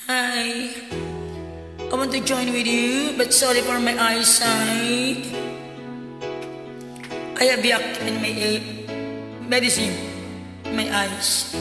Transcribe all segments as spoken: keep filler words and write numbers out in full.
Hi, I want to join with you, but sorry for my eyesight. I have yak in my medicine, my eyes.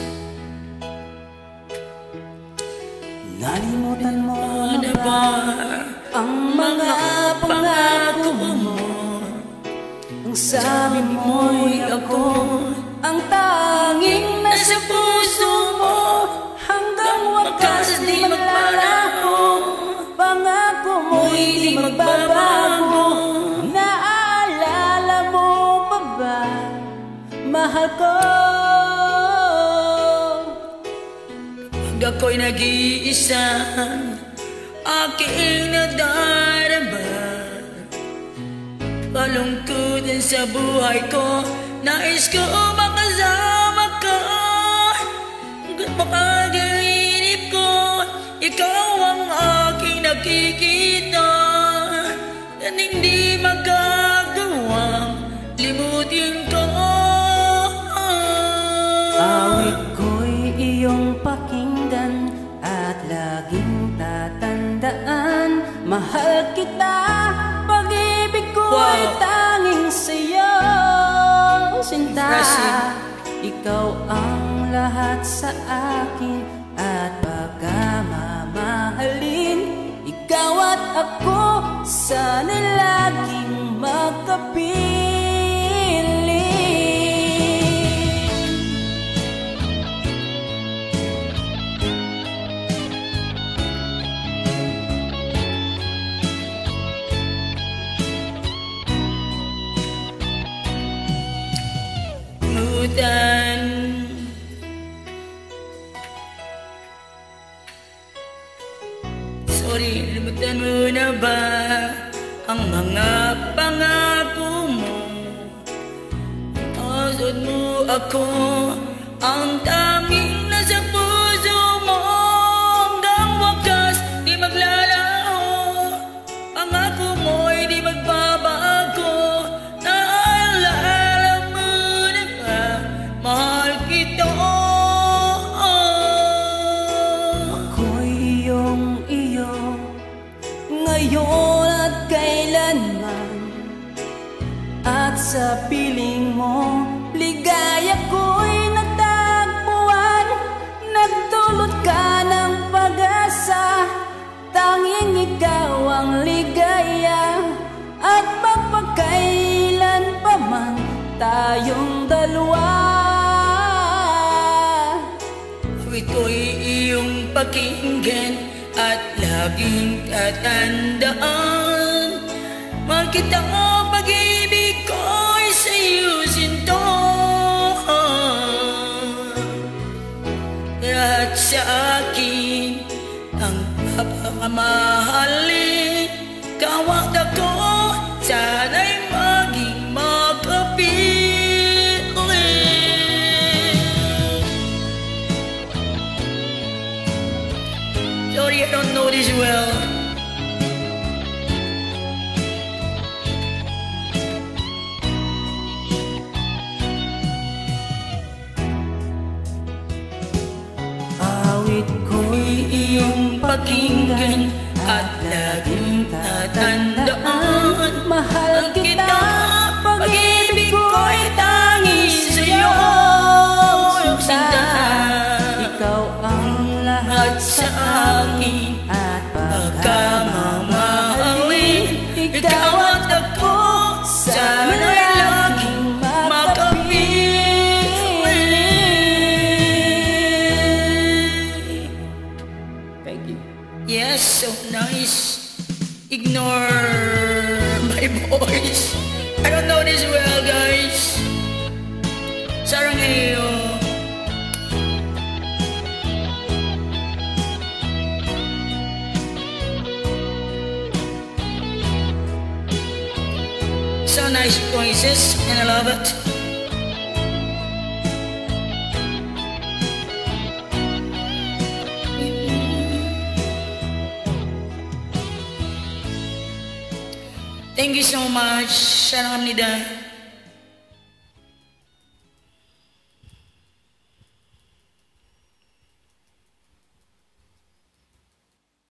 Nalimutan mo na ba ang mga pangako mo? Ang sabi mo'y ako ang tanging nasa puso mo. Hanggang wakas di maglalaho, pangako mo'y di magbabago. Naaalala mo pa ba, mahal ko? Pag ako'y nag-iisa, aking nadarama kalungkutan sa buhay ko. Nais ko makasama ka. Hanggat makagainip ko, ikaw ang aking nakikita, at hindi magagawang limutin ko. Awit ko'y iyong pakinggan at laging tatandaan. Mahal kita, pag-ibig ko'y Wow. tanging sa'yo, sinta. Impressive. Ikaw ang lahat sa akin at pagkamamahalin. Ikaw at ako, sana laging magkapiling. Limutan, sorry, limutan mo na ba ang mga pangako mo? Asod mo ako, ang tanging nasa puso mo. Hanggang wakas di maglalaho, pangako mo'y di magbabago. Naalala mo na ba, mahal kita? Ako'y iyong iyo, ngayon at kailanman. At sa piling mo, ligaya ko'y natagpuan. Nagdulot ka ng pag-asa, tanging ikaw ang ligaya. At magpagkailan pa man tayong dalawa. Ito'y iyong pakinggan at laging tatandaan. Mahal kita, pag-ibig ko'y sa'yo sinto. Lahat sa akin ang papakamahalin. Kawat ako, sana'y maging makapiling. Sorry, I don't know this well. Awit ko'y iyong pakinggan At laging tatandaan, mahal kita, pag-ibig ko'y tanging sa'yo, sinta. Ikaw ang lahat At sa akin at pagkamamahalin. Ikaw at ako, sana'y laging makapiling. Thank you. Yes, so nice. Ignore my voice. I don't know this well, guys. Sarangayo. So nice voices, and I love it. Thank you so much. Salam hamnida.